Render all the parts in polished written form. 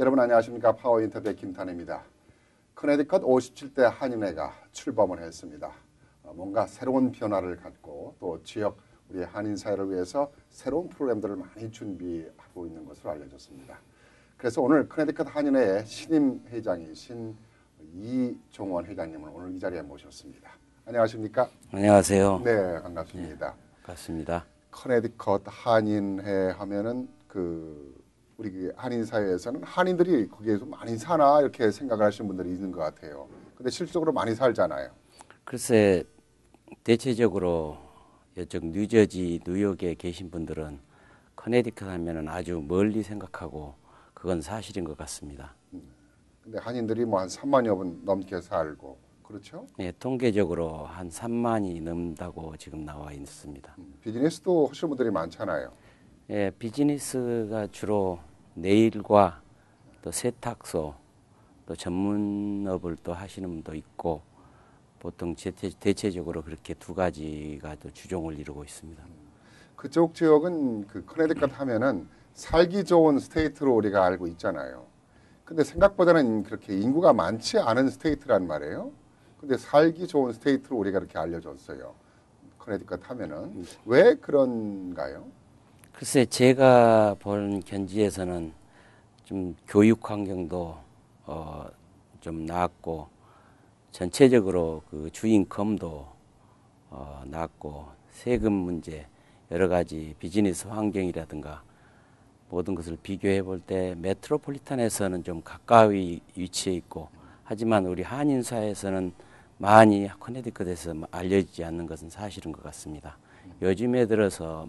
여러분 안녕하십니까. 파워인터뷰의 김탄입니다. 커네디컷 57대 한인회가 출범을 했습니다. 뭔가 새로운 변화를 갖고 또 지역 우리 한인 사회를 위해서 새로운 프로그램들을 많이 준비하고 있는 것으로 알려졌습니다. 그래서 오늘 커네디컷 한인회의 신임 회장이신 이종원 회장님을 오늘 이 자리에 모셨습니다. 안녕하십니까? 안녕하세요. 네, 반갑습니다. 네, 반갑습니다. 커네디컷 한인회 하면은 우리 한인 사회에서는 한인들이 거기에서 많이 사나 이렇게 생각을 하시는 분들이 있는 것 같아요. 근데 실질적으로 많이 살잖아요. 글쎄 대체적으로 이쪽 뉴저지, 뉴욕에 계신 분들은 커네디컷 하면은 아주 멀리 생각하고 그건 사실인 것 같습니다. 근데 한인들이 뭐 한 3만여 분 넘게 살고 그렇죠? 네, 통계적으로 한 3만이 넘다고 지금 나와 있습니다. 비즈니스도 하시는 분들이 많잖아요. 예, 비즈니스가 주로 네일과 또 세탁소 또 전문업을 또 하시는 분도 있고 보통 대체적으로 그렇게 두 가지가 또 주종을 이루고 있습니다. 그쪽 지역은 그 커네디컷 하면은 살기 좋은 스테이트로 우리가 알고 있잖아요. 근데 생각보다는 그렇게 인구가 많지 않은 스테이트란 말이에요. 근데 살기 좋은 스테이트로 우리가 이렇게 알려졌어요. 커네디컷 하면은 왜 그런가요? 글쎄 제가 본 견지에서는 좀 교육 환경도 좀 나았고 전체적으로 그 주인컴도 낮고 세금 문제 여러 가지 비즈니스 환경이라든가 모든 것을 비교해 볼 때 메트로폴리탄에서는 좀 가까이 위치해 있고 하지만 우리 한인 사회에서는 많이 커네디컷에서 알려지지 않는 것은 사실인 것 같습니다. 요즘에 들어서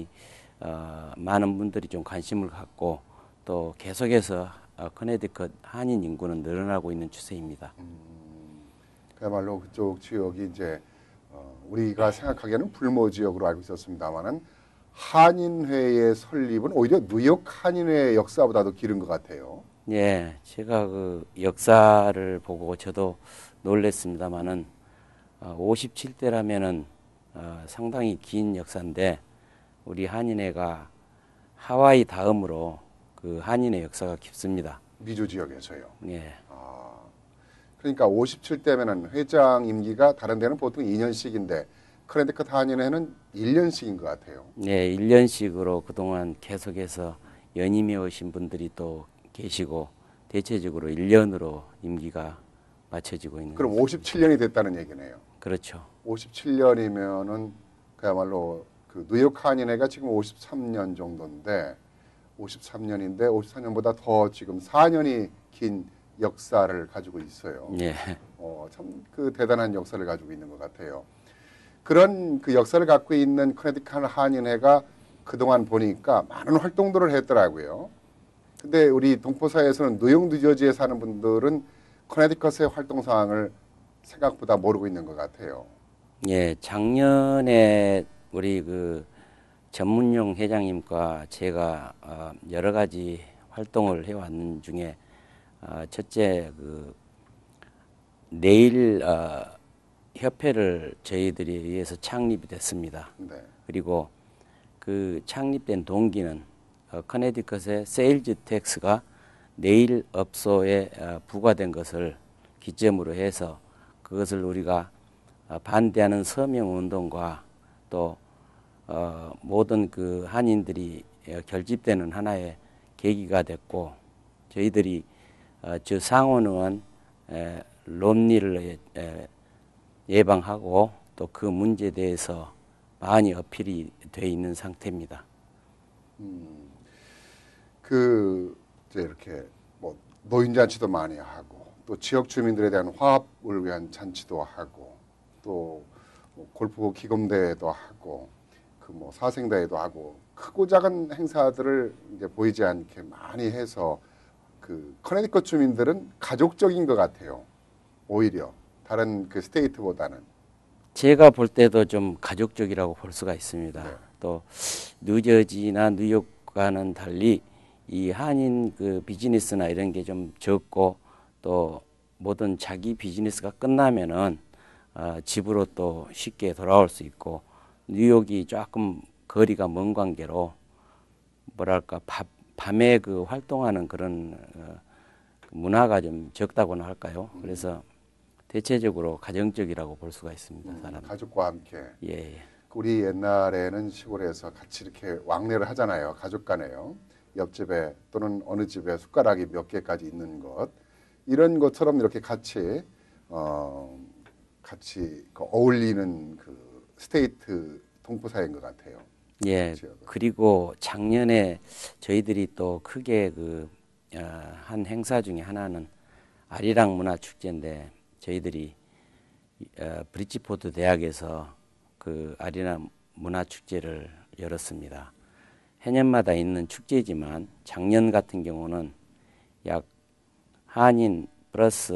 많은 분들이 좀 관심을 갖고 또 계속해서 커네디컷 한인 인구는 늘어나고 있는 추세입니다. 그야말로 그쪽 지역이 이제 우리가 생각하기에는 불모 지역으로 알고 있었습니다만은 한인회의 설립은 오히려 뉴욕 한인회의 역사보다도 길은 것 같아요. 예, 제가 그 역사를 보고 저도 놀랬습니다만은 57대라면은 상당히 긴 역사인데 우리 한인회가 하와이 다음으로 그 한인회 역사가 깊습니다. 미주 지역에서요. 예. 그러니까 57대면은 회장 임기가 다른 데는 보통 2년씩인데 커네디컷 한인회는 1년씩인 것 같아요. 네, 1년씩으로 그동안 계속해서 연임해 오신 분들이 또 계시고 대체적으로 1년으로 임기가 맞춰지고 있는. 그럼 57년이 됐다는 얘기네요. 그렇죠. 57년이면은 그야말로 그 뉴욕 한인회가 지금 53년 정도인데 53년인데 54년보다 더 지금 4년이 긴 역사를 가지고 있어요. 예. 참 그 대단한 역사를 가지고 있는 것 같아요. 그런 그 역사를 갖고 있는 커네디컷 한인회가 그동안 보니까 많은 활동들을 했더라고요. 근데 우리 동포사회에서는 뉴욕, 뉴저지에 사는 분들은 커네디컷의 활동 사항을 생각보다 모르고 있는 것 같아요. 예, 작년에 우리 그 전문용 회장님과 제가 여러 가지 활동을 해왔는 중에 첫째 그 네일 협회를 저희들이 위해서 창립이 됐습니다. 네. 그리고 그 창립된 동기는 커네디컷의 세일즈 텍스가 네일 업소에 부과된 것을 기점으로 해서 그것을 우리가 반대하는 서명 운동과 또 모든 그 한인들이 결집되는 하나의 계기가 됐고 저희들이 저 상원의원 롬니를 예방하고 또 그 문제에 대해서 많이 어필이 돼 있는 상태입니다. 이제 이렇게 뭐 노인 잔치도 많이 하고 또 지역 주민들에 대한 화합을 위한 잔치도 하고 또 뭐 골프 기금대회도 하고 그 뭐 사생대회도 하고 크고 작은 행사들을 이제 보이지 않게 많이 해서 그 커네디컷 주민들은 가족적인 것 같아요. 오히려 다른 그 스테이트보다는. 제가 볼 때도 좀 가족적이라고 볼 수가 있습니다. 네. 또 뉴저지나 뉴욕과는 달리 이 한인 그 비즈니스나 이런 게 좀 적고 또 모든 자기 비즈니스가 끝나면은 집으로 또 쉽게 돌아올 수 있고 뉴욕이 조금 거리가 먼 관계로 뭐랄까 밤에 그 활동하는 그런 문화가 좀 적다고나 할까요? 그래서 대체적으로 가정적이라고 볼 수가 있습니다. 사람. 가족과 함께. 예, 예. 우리 옛날에는 시골에서 같이 이렇게 왕래를 하잖아요. 가족 간에요. 옆집에 또는 어느 집에 숟가락이 몇 개까지 있는 것. 이런 것처럼 이렇게 같이 같이 그 어울리는 그 스테이트 동포사회인 것 같아요. 예. 지역은. 그리고 작년에 저희들이 또 크게 한 행사 중에 하나는 아리랑 문화 축제인데 저희들이 브리지포드 대학에서 그 아리랑 문화 축제를 열었습니다. 해년마다 있는 축제지만 작년 같은 경우는 약 한인 플러스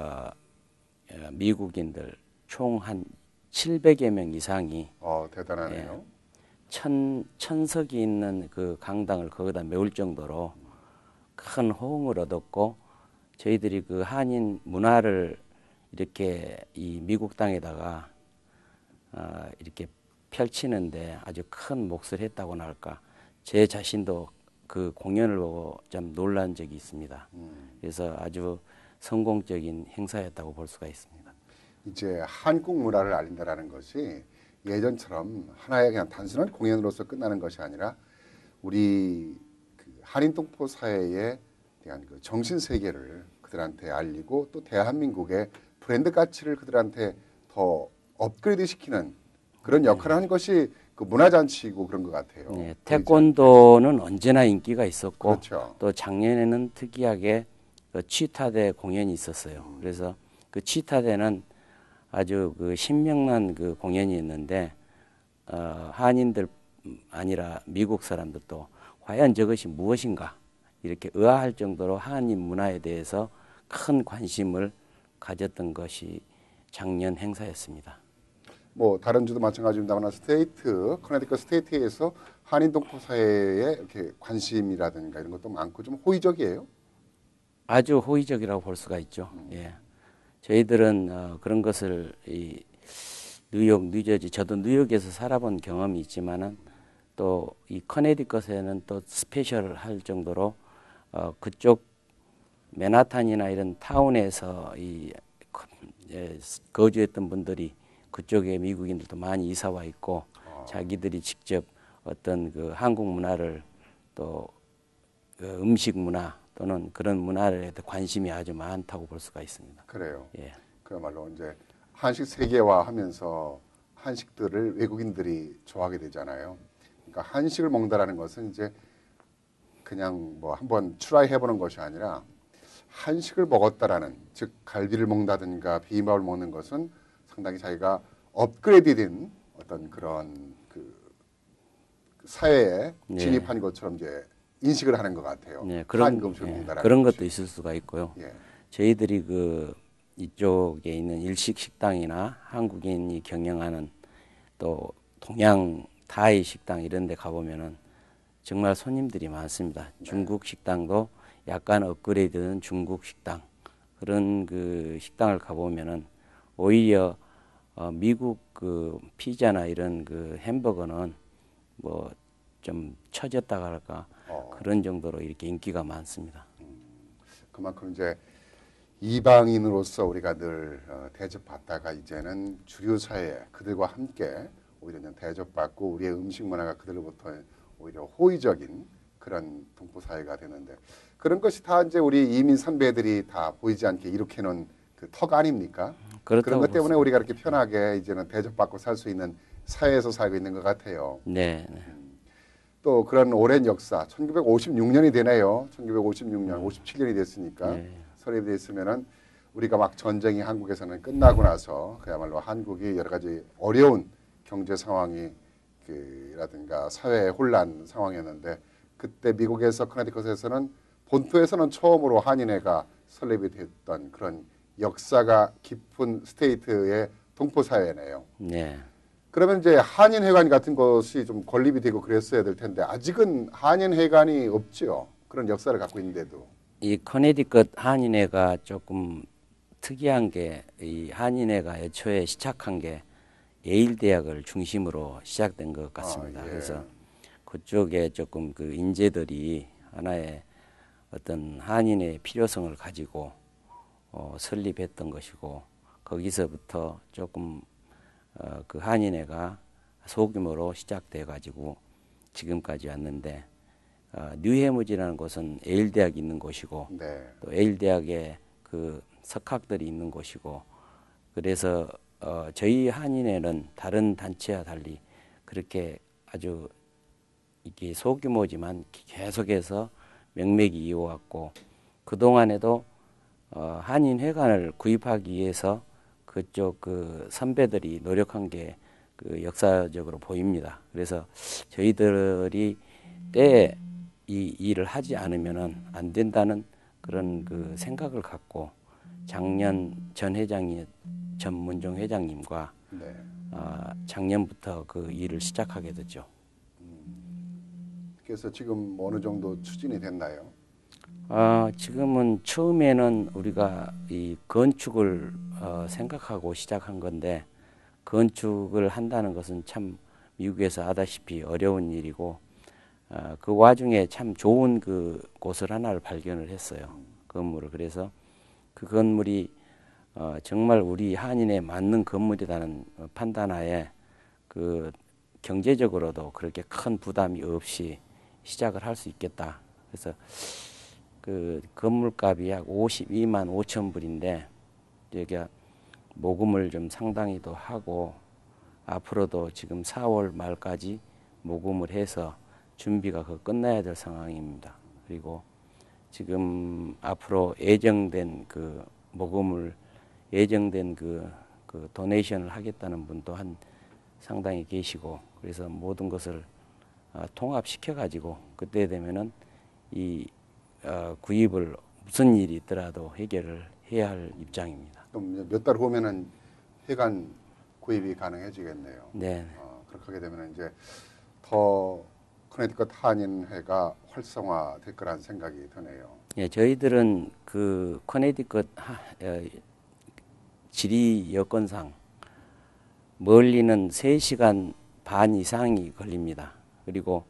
미국인들 총 한 700여 명 이상이 대단하네요. 천석이 있는 그 강당을 거기다 메울 정도로 큰 호응을 얻었고 저희들이 그 한인 문화를 이렇게 이 미국 땅에다가 이렇게 펼치는데 아주 큰 몫을 했다고나 할까. 제 자신도 그 공연을 보고 좀 놀란 적이 있습니다. 그래서 아주 성공적인 행사였다고 볼 수가 있습니다. 이제 한국 문화를 알린다라는 것이 예전처럼 하나의 그냥 단순한 공연으로서 끝나는 것이 아니라 우리 그 한인 동포 사회에 대한 그 정신 세계를 그들한테 알리고 또 대한민국의 브랜드 가치를 그들한테 더 업그레이드 시키는 그런 역할을 하는 것이 그 문화잔치이고 그런 것 같아요. 네, 태권도는 언제나 인기가 있었고 그렇죠. 또 작년에는 특이하게 그 치타대 공연이 있었어요. 그래서 그 치타대는 아주 그 신명난 그 공연이었는데 한인들 아니라 미국 사람들도 과연 저것이 무엇인가 이렇게 의아할 정도로 한인 문화에 대해서 큰 관심을 가졌던 것이 작년 행사였습니다. 뭐 다른 주도 마찬가지입니다만 커네디컷 스테이트에서 한인 동포 사회에 이렇게 관심이라든가 이런 것도 많고 좀 호의적이에요. 아주 호의적이라고 볼 수가 있죠. 예. 저희들은 그런 것을 이 뉴욕, 뉴저지, 저도 뉴욕에서 살아본 경험이 있지만은 또 이 커네디컷에는 또 스페셜할 정도로 그쪽 맨하탄이나 이런 타운에서 거주했던 분들이 그쪽에 미국인들도 많이 이사 와 있고 자기들이 직접 어떤 그 한국 문화를 또 그 음식 문화 또는 그런 문화에 관심이 아주 많다고 볼 수가 있습니다. 그래요. 예. 그야말로 이제 한식 세계화하면서 한식들을 외국인들이 좋아하게 되잖아요. 그러니까 한식을 먹는다라는 것은 이제 그냥 뭐 한번 트라이 해보는 것이 아니라 한식을 먹었다라는 즉 갈비를 먹는다든가 비빔밥을 먹는 것은 상당히 자기가 업그레이드된 어떤 그런 그 사회에 네. 진입한 것처럼 이제 인식을 하는 것 같아요. 네, 한국 음식을 먹는다라는 그런 것이. 것도 있을 수가 있고요. 예. 저희들이 그 이쪽에 있는 일식 식당이나 한국인이 경영하는 또 동양 타이 식당 이런 데 가보면은 정말 손님들이 많습니다. 네. 중국 식당도 약간 업그레이드된 중국 식당 그런 그 식당을 가보면은 오히려 미국 그 피자나 이런 그 햄버거는 뭐 좀 처졌다가 할까 그런 정도로 이렇게 인기가 많습니다. 그만큼 이제 이방인으로서 우리가 늘 대접받다가 이제는 주류 사회 그들과 함께 오히려 대접받고 우리의 음식 문화가 그들로부터 오히려 호의적인 그런 동포 사회가 되는데 그런 것이 다 이제 우리 이민 선배들이 다 보이지 않게 이렇게 놓은 그 턱 아닙니까? 그런 것 때문에 우리가 이렇게 편하게 이제는 대접받고 살 수 있는 사회에서 살고 있는 것 같아요. 네. 또 그런 오랜 역사, 1956년이 되네요. 1956년, 57년이 됐으니까 네. 설립이 됐으면은 우리가 막 전쟁이 한국에서는 끝나고 나서 그야말로 한국이 여러 가지 어려운 경제 상황이 라든가 사회 혼란 상황이었는데 그때 미국에서 커네디컷에서는 본토에서는 처음으로 한인회가 설립이 됐던 그런 역사가 깊은 스테이트의 동포 사회네요. 네. 그러면 이제 한인회관 같은 것이 좀 건립이 되고 그랬어야 될 텐데 아직은 한인회관이 없죠. 그런 역사를 갖고 있는데도. 이 커네디컷 한인회가 조금 특이한 게 이 한인회가 애초에 시작한 게 예일 대학을 중심으로 시작된 것 같습니다. 예. 그래서 그쪽에 조금 그 인재들이 하나의 어떤 한인의 필요성을 가지고 설립했던 것이고 거기서부터 조금 그 한인회가 소규모로 시작돼 가지고 지금까지 왔는데 뉴해무지라는 곳은 에일 대학이 있는 곳이고 네. 또 에일 대학에 그 석학들이 있는 곳이고 그래서 저희 한인회는 다른 단체와 달리 그렇게 아주 이게 소규모지만 계속해서 명맥이 이어왔고 그 동안에도 한인회관을 구입하기 위해서 그쪽 그 선배들이 노력한 게 그 역사적으로 보입니다. 그래서 저희들이 때에 이 일을 하지 않으면은 안 된다는 그런 그 생각을 갖고 작년 전 회장이 전문종 회장님과 네. 작년부터 그 일을 시작하게 됐죠. 그래서 지금 어느 정도 추진이 됐나요? 지금은 처음에는 우리가 이 건축을 생각하고 시작한 건데 건축을 한다는 것은 참 미국에서 아다시피 어려운 일이고 그 와중에 참 좋은 그 곳을 하나를 발견을 했어요. 건물을. 그래서 그 건물이 정말 우리 한인에 맞는 건물이라는 판단하에 그 경제적으로도 그렇게 큰 부담이 없이 시작을 할 수 있겠다. 그래서 그 건물값이 약 52만 5천 불인데 여기가 모금을 좀 상당히 더 하고 앞으로도 지금 4월 말까지 모금을 해서 준비가 그 끝나야 될 상황입니다. 그리고 지금 앞으로 예정된 그 모금을 예정된 그 도네이션을 하겠다는 분도 한 상당히 계시고 그래서 모든 것을 통합시켜 가지고 그때 되면은 이 구입을 무슨 일이 있더라도 해결을 해야 할 입장입니다. 그럼 몇 달 후면은 회관 구입이 가능해지겠네요. 네. 그렇게 하게 되면 이제 더 커네티컷 한인회가 활성화될 거란 생각이 드네요. 예, 저희들은 그 커네티컷 지리 여건상 멀리는 3시간 반 이상이 걸립니다. 그리고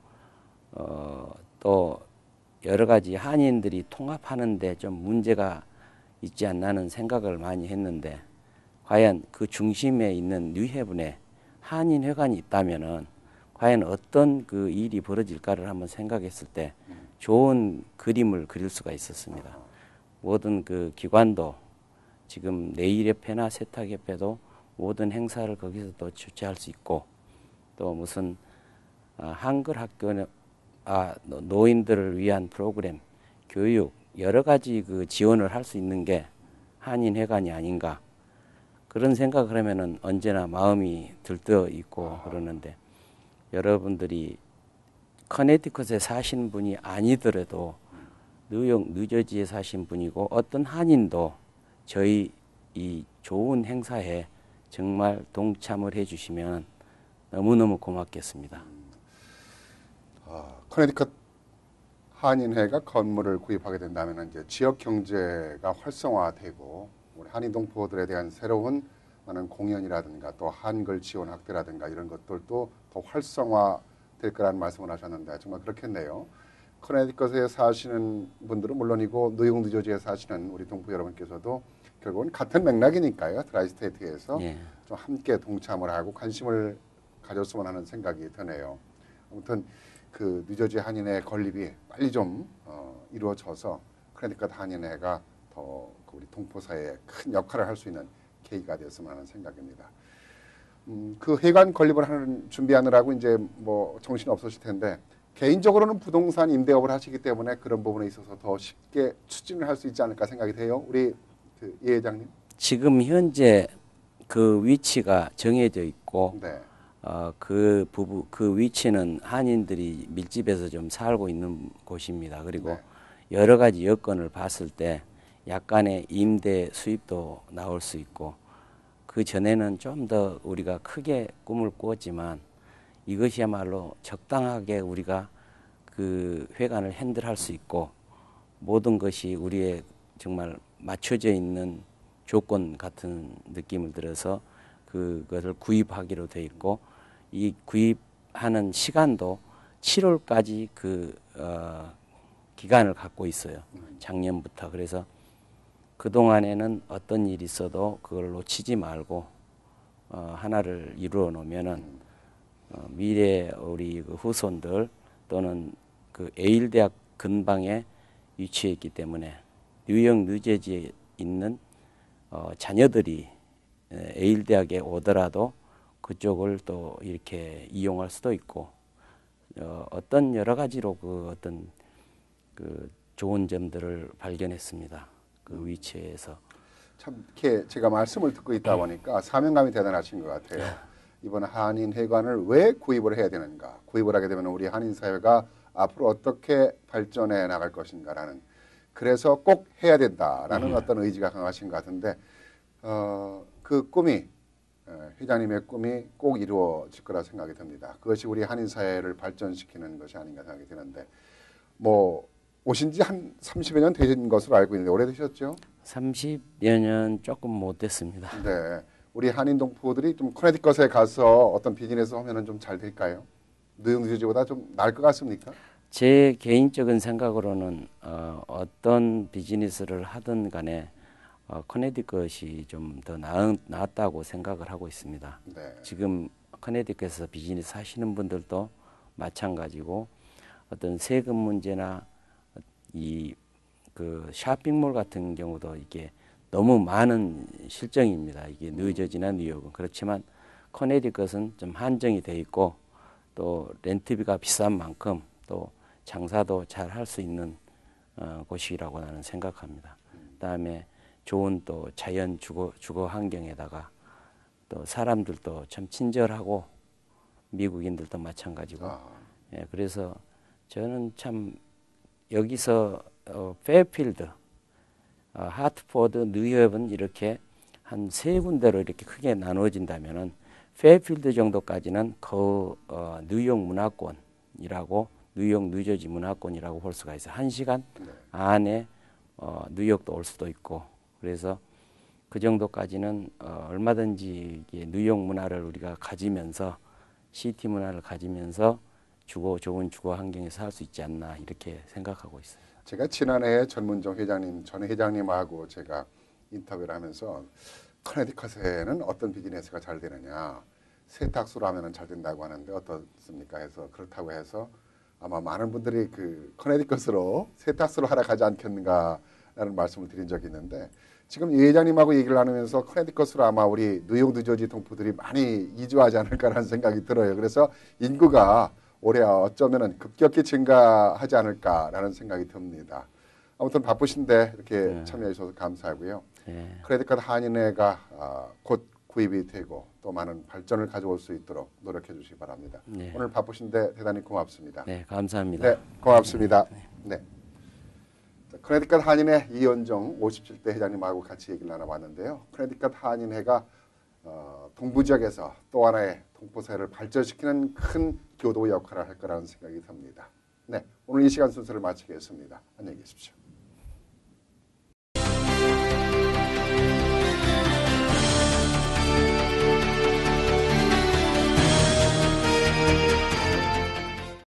또 여러 가지 한인들이 통합하는데 좀 문제가 있지 않나는 생각을 많이 했는데 과연 그 중심에 있는 뉴해븐에 한인회관이 있다면은 과연 어떤 그 일이 벌어질까를 한번 생각했을 때 좋은 그림을 그릴 수가 있었습니다. 모든 그 기관도 지금 내일협회나 세탁협회도 모든 행사를 거기서 또 주최할 수 있고 또 무슨 한글 학교 노인들을 위한 프로그램, 교육 여러 가지 그 지원을 할 수 있는 게 한인회관이 아닌가 그런 생각을 하면은 언제나 마음이 들떠 있고 그러는데 여러분들이 커네티컷에 사신 분이 아니더라도 뉴욕, 뉴저지에 사신 분이고 어떤 한인도 저희 이 좋은 행사에 정말 동참을 해주시면 너무너무 고맙겠습니다. 커네티컷 한인회가 건물을 구입하게 된다면 이제 지역 경제가 활성화되고 우리 한인 동포들에 대한 새로운 많은 공연이라든가 또 한글 지원 확대라든가 이런 것들도 더 활성화될 거라는 말씀을 하셨는데 정말 그렇겠네요. 커네티컷에 사시는 분들은 물론이고 뉴욕, 뉴저지에 사시는 우리 동포 여러분께서도 결국은 같은 맥락이니까요. 트라이스테이트에서 예. 좀 함께 동참을 하고 관심을 가졌으면 하는 생각이 드네요. 아무튼 그 뉴저지 한인회 건립이 빨리 좀 이루어져서 커네티컷 한인회가 더 우리 동포 사회에 큰 역할을 할 수 있는 계기가 됐으면 하는 생각입니다. 그 회관 건립을 하는 준비하느라고 이제 뭐 정신 없으실 텐데 개인적으로는 부동산 임대업을 하시기 때문에 그런 부분에 있어서 더 쉽게 추진을 할 수 있지 않을까 생각이 돼요. 우리 그 예 회장님. 지금 현재 그 위치가 정해져 있고 네. 그 위치는 한인들이 밀집해서 좀 살고 있는 곳입니다. 그리고 네. 여러 가지 여건을 봤을 때 약간의 임대 수입도 나올 수 있고 그 전에는 좀 더 우리가 크게 꿈을 꾸었지만 이것이야말로 적당하게 우리가 그 회관을 핸들할 수 있고 모든 것이 우리의 정말 맞춰져 있는 조건 같은 느낌을 들어서 그것을 구입하기로 돼 있고 이 구입하는 시간도 7월까지 기간을 갖고 있어요. 작년부터. 그래서 그동안에는 어떤 일이 있어도 그걸 놓치지 말고 하나를 이루어 놓으면은 미래 우리 그 후손들 또는 그 에일 대학 근방에 위치해 있기 때문에 뉴욕 뉴저지에 있는 자녀들이 에일 대학에 오더라도 그쪽을 또 이렇게 이용할 수도 있고 어떤 여러 가지로 그 어떤 그 좋은 점들을 발견했습니다. 그 위치에서. 참 이렇게 제가 말씀을 듣고 있다 보니까 사명감이 대단하신 것 같아요. 이번 한인 회관을 왜 구입을 해야 되는가? 구입을 하게 되면 우리 한인 사회가 앞으로 어떻게 발전해 나갈 것인가라는, 그래서 꼭 해야 된다라는 어떤 의지가 강하신 것 같은데 그 꿈이, 회장님의 꿈이 꼭 이루어질 거라 생각이 듭니다. 그것이 우리 한인 사회를 발전시키는 것이 아닌가 생각이 드는데, 뭐 오신 지 한 30여 년 되신 것으로 알고 있는데 오래되셨죠? 30여 년 조금 못 됐습니다. 네. 우리 한인 동포들이 좀 커네디컷에 가서 어떤 비즈니스 하면은 좀 잘 될까요? 뉴욕 뉴저지보다 좀 나을 것 같습니까? 제 개인적인 생각으로는 어떤 비즈니스를 하든 간에 커네디컷이 좀 더 나았다고 생각을 하고 있습니다. 네. 지금 커네디컷에서 비즈니스 하시는 분들도 마찬가지고 어떤 세금 문제나 이 그 쇼핑몰 같은 경우도 이게 너무 많은 실정입니다. 이게 뉴저지나 뉴욕은. 그렇지만 커네디컷은 좀 한정이 돼 있고 또 렌트비가 비싼 만큼 또 장사도 잘 할 수 있는 곳이라고 나는 생각합니다. 그다음에 좋은 또 자연 주거 환경에다가 또 사람들도 참 친절하고 미국인들도 마찬가지고. 예, 그래서 저는 참 여기서 페어필드, 하트포드, 뉴욕은 이렇게 한 세 군데로 이렇게 크게 나누어진다면은 페어필드 정도까지는 뉴욕 문화권이라고, 뉴욕 뉴저지 문화권이라고 볼 수가 있어요. 1시간 안에 뉴욕도 올 수도 있고, 그래서 그 정도까지는 얼마든지 뉴욕 문화를 우리가 가지면서, 시티 문화를 가지면서 좋은 주거 환경에서 살 수 있지 않나 이렇게 생각하고 있어요. 제가 지난해 전문정 회장님, 전 회장님하고 제가 인터뷰를 하면서 커네디컷에는 어떤 비즈니스가 잘 되느냐, 세탁소로 하면 잘 된다고 하는데 어떻습니까? 해서 그렇다고 해서 아마 많은 분들이 그 커네디컷으로 세탁소로 하러 가지 않겠는가라는 말씀을 드린 적이 있는데, 지금 이 회장님하고 얘기를 나누면서 커네디컷으로 아마 우리 뉴욕 뉴저지 동포들이 많이 이주하지 않을까라는 생각이 들어요. 그래서 인구가 올해 어쩌면은 급격히 증가하지 않을까라는 생각이 듭니다. 아무튼 바쁘신데 이렇게 참여해 주셔서 감사하고요. 크레딧카드 한인회가 곧 구입이 되고 또 많은 발전을 가져올 수 있도록 노력해 주시기 바랍니다. 오늘 바쁘신데 대단히 고맙습니다. 네, 감사합니다. 네, 고맙습니다. 네. 크레딧카드 한인회 이현정 57대 회장님하고 같이 얘기를 나눠봤는데요. 크레딧카드 한인회가 동부 지역에서 또 하나의 동포사회를 발전시키는 큰 교도 역할을 할 거라는 생각이 듭니다. 네, 오늘 이 시간 순서를 마치겠습니다. 안녕히 계십시오.